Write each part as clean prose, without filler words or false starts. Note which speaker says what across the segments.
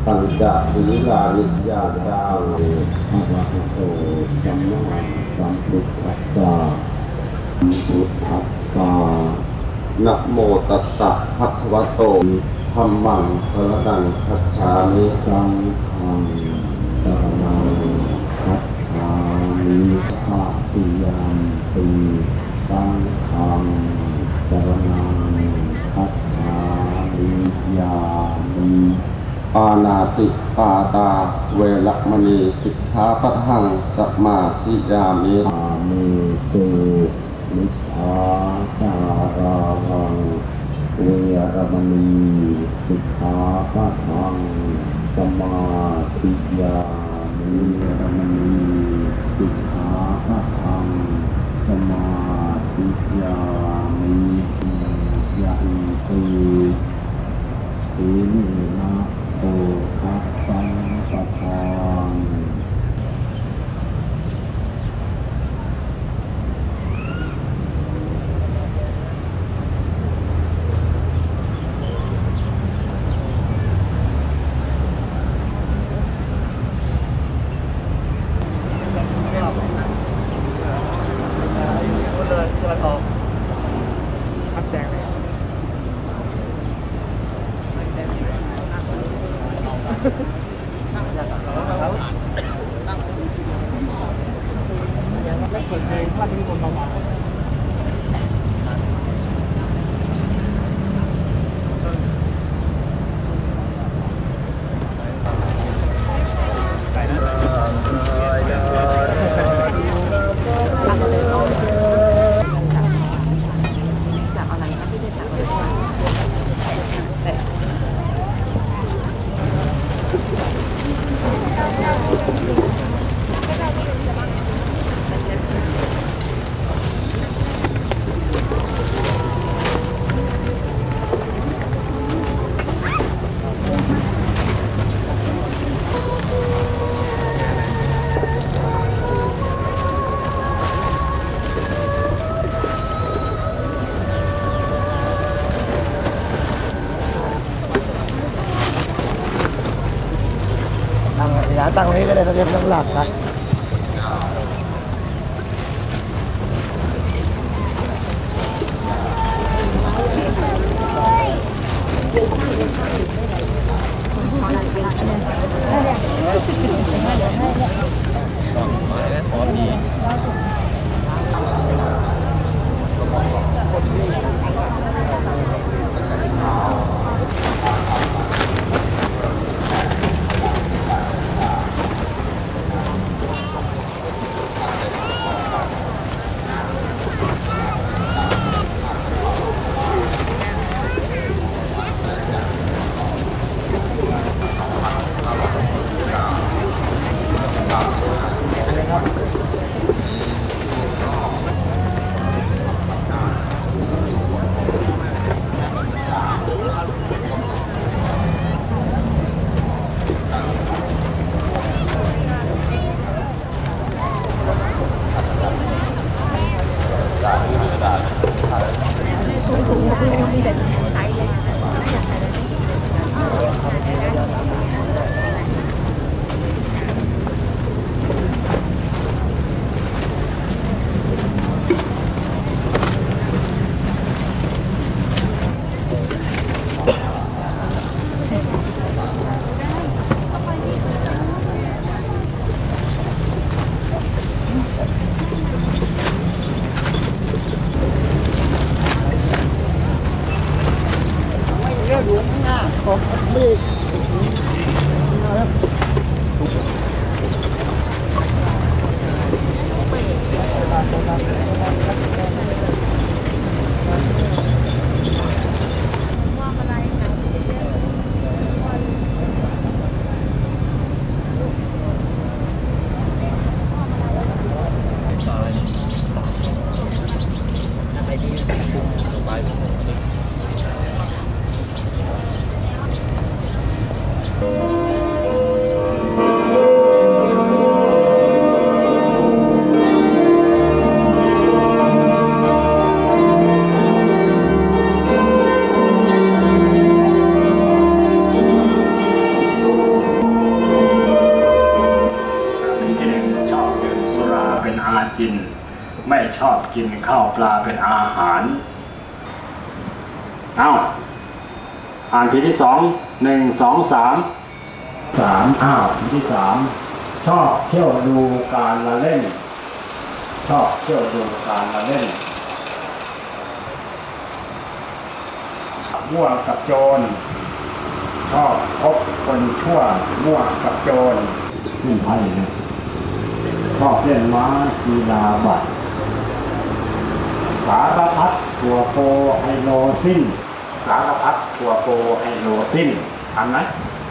Speaker 1: ปัญจศีลานิยาจาภะคะวะโตสัมมาสัมพุทธัสสะพุทธัสสะนะโมตัสสะภะคะวะโตธัมมังสรณังคัจฉามิสังฆังสรณังคัจฉามิภาติยัมปิสังฆังสรณังคัจฉามิยามิปานาติปาตาเวรมณีสิกขาปะทังสมาธิยามิอามิสุมิจฉาจารารังเวรมณีสิกขาปะทังสมาธิยามิเวรมณีสิกขาปะทังสมาธิยามิยันติสีนะโอทัสสังปะทังตั้งไว้ก็ได้เรียบตั้งหลักนะ
Speaker 2: จินไม่ชอบกินข้าวปลาเป็นอาหารเอาอ่านทีที่2 1 2 3ทีที่3ชอบเที่ยวดูการละเล่นชอบเที่ยวดูการละเล่นมั่วกับโจรชอบพบคนชั่วมั่วกับโจรขึ้นไพ่นะชอบเล่นม้ากีฬาบัตรสารพัดตัวโกไฮโลซินสารพัดตัวโกไฮโลซินทันไหม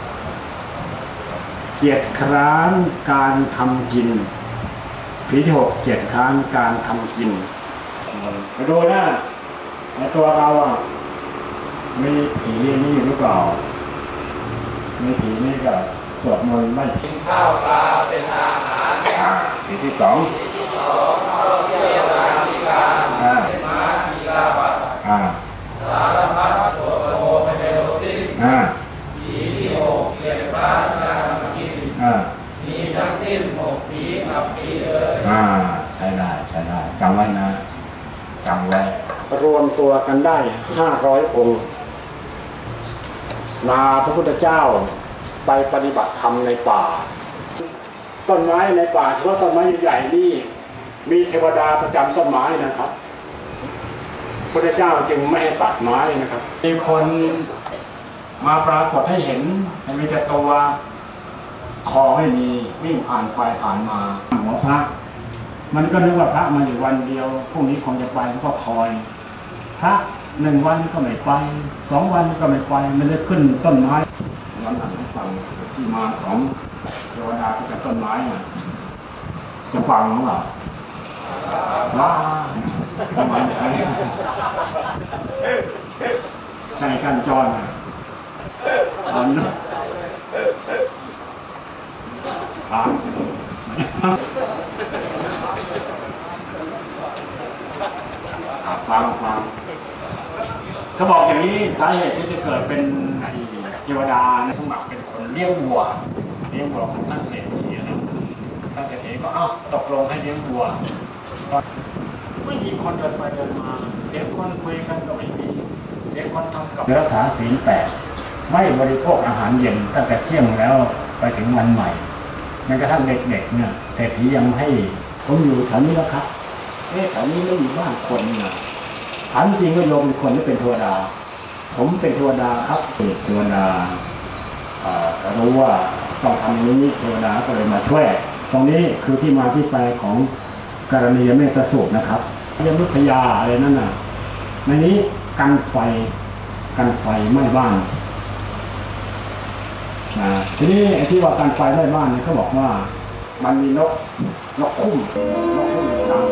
Speaker 2: เกียรติคร้านการทำกินปีที่6เกียรติคร้านการทำกินไปดูนะในตัวเราอ่ะมีผีนี่อยู่หรือเปล่ามีผีนี่ก็สวดมนต์ไม่กินข้าวปลาเป็นอาหารปีที่2เที่ยวกีฬาม้ากีฬาบัตรสารพัดโถโตไฮโลซินปีที่6เกียรติคร้านการทำกินมีทั้งสิ้น6ปีกับปีเลยใช่ได้จำไว้นะจำไว้รวมตัวกันได้500 องค์ลาพระพุทธเจ้าไปปฏิบัติธรรมในป่าต้นไม้ในป่าเฉพาะต้นไม้ใหญ่ๆนี่มีเทวดาประจำต้นไม้นะครับพระพุทธเจ้าจึงไม่ให้ตัดไม้นะครับมีคนมาปรากฏให้เห็นมีแต่ตัวคอไม่มีวิ่งผ่านไปผ่านมาหัวพระมันก็นึกว่าพระมาอยู่วันเดียวพรุ่งนี้คงจะไปก็คอยพระ1 วันก็ไม่ไป2 วันก็ไม่ไปมันจะขึ้นต้นไม้วันหลังฟังที่มาของเทวดาที่เป็นต้นไม้น่ะจะฟังหรือเปล่าว้าประมาณนี้ใช่กันจรอันนั้นฟังเขาบอกอย่างนี้สาเหตุที่จะเกิดเป็นเทวดาสมัครเป็นคนเลี้ยงวัวของท่านเศรษฐีนะท่านเศรษฐีก็ตกลงให้เลี้ยงวัวไม่มีคนเดินไปเดินมาเสียงคนคุยกันก็ไม่มีเสียงคนทำกับรักษาศีล8ไม่บริโภคอาหารเย็นตั้งแต่เที่ยงแล้วไปถึงวันใหม่แม้กระทั่งเด็กๆเนี่ยเศรษฐียังให้ผมอยู่แถวนี้แล้วครับแถวนี้ไม่มีบ้านคนเนี่ยถามจริงว่าโยมเป็นคนหรือเป็นเทวดาผมเป็นเทวดาครับเทวดารู้ว่าต้องทำนี้เทวดาก็เลยมาช่วยตรงนี้คือที่มาที่ไปของการณียเมตสูตรนะครับยมุทยาอะไรนั่นน่ะในนี้กันไฟไหม้บ้านทีนี้ไอ้ที่ว่ากันไฟไหม้บ้านเนี่ยเขาบอกว่ามันมีนกคุ้มดัง